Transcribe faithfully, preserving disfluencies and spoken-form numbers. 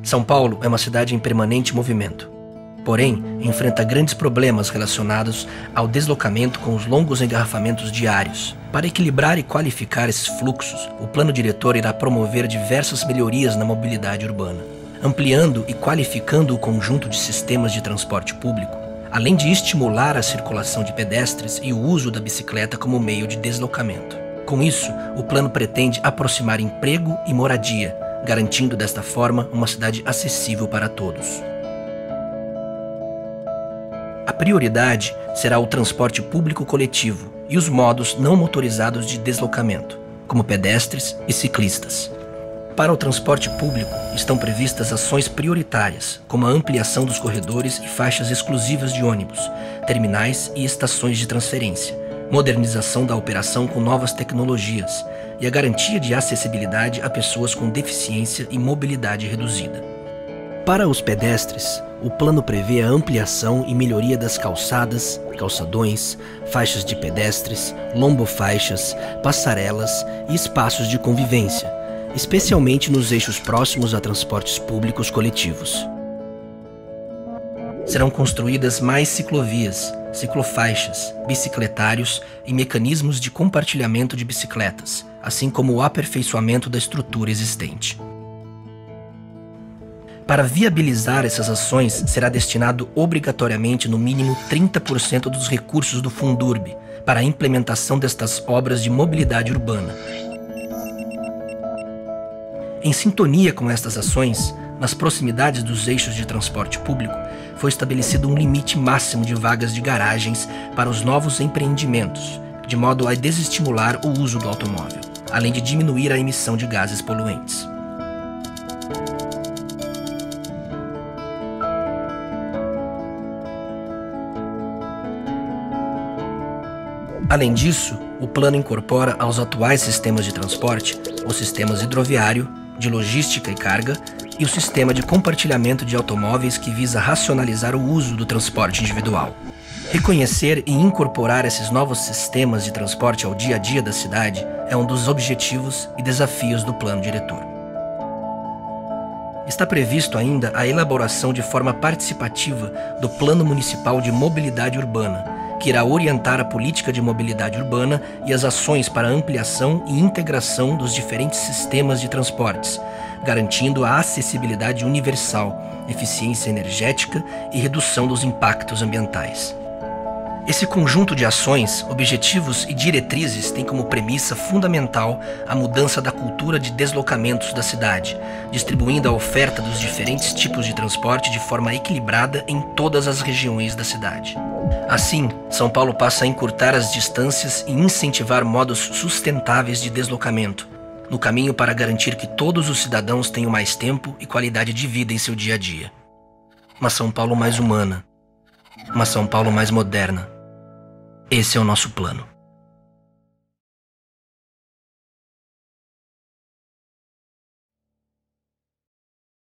São Paulo é uma cidade em permanente movimento. Porém, enfrenta grandes problemas relacionados ao deslocamento com os longos engarrafamentos diários. Para equilibrar e qualificar esses fluxos, o plano diretor irá promover diversas melhorias na mobilidade urbana, ampliando e qualificando o conjunto de sistemas de transporte público, além de estimular a circulação de pedestres e o uso da bicicleta como meio de deslocamento. Com isso, o plano pretende aproximar emprego e moradia, garantindo desta forma uma cidade acessível para todos. A prioridade será o transporte público coletivo e os modos não motorizados de deslocamento, como pedestres e ciclistas. Para o transporte público, estão previstas ações prioritárias, como a ampliação dos corredores e faixas exclusivas de ônibus, terminais e estações de transferência, modernização da operação com novas tecnologias e a garantia de acessibilidade a pessoas com deficiência e mobilidade reduzida. Para os pedestres, o plano prevê a ampliação e melhoria das calçadas, calçadões, faixas de pedestres, lombofaixas, passarelas e espaços de convivência, especialmente nos eixos próximos a transportes públicos coletivos. Serão construídas mais ciclovias, ciclofaixas, bicicletários e mecanismos de compartilhamento de bicicletas, assim como o aperfeiçoamento da estrutura existente. Para viabilizar essas ações, será destinado obrigatoriamente no mínimo trinta por cento dos recursos do Fundurb para a implementação destas obras de mobilidade urbana. Em sintonia com estas ações, nas proximidades dos eixos de transporte público, foi estabelecido um limite máximo de vagas de garagens para os novos empreendimentos, de modo a desestimular o uso do automóvel, além de diminuir a emissão de gases poluentes. Além disso, o plano incorpora aos atuais sistemas de transporte os sistemas hidroviário, de logística e carga e o sistema de compartilhamento de automóveis que visa racionalizar o uso do transporte individual. Reconhecer e incorporar esses novos sistemas de transporte ao dia a dia da cidade é um dos objetivos e desafios do plano diretor. Está previsto ainda a elaboração de forma participativa do Plano Municipal de Mobilidade Urbana, que irá orientar a política de mobilidade urbana e as ações para ampliação e integração dos diferentes sistemas de transportes, garantindo a acessibilidade universal, eficiência energética e redução dos impactos ambientais. Esse conjunto de ações, objetivos e diretrizes tem como premissa fundamental a mudança da cultura de deslocamentos da cidade, distribuindo a oferta dos diferentes tipos de transporte de forma equilibrada em todas as regiões da cidade. Assim, São Paulo passa a encurtar as distâncias e incentivar modos sustentáveis de deslocamento, no caminho para garantir que todos os cidadãos tenham mais tempo e qualidade de vida em seu dia a dia. Uma São Paulo mais humana, uma São Paulo mais moderna. Esse é o nosso plano.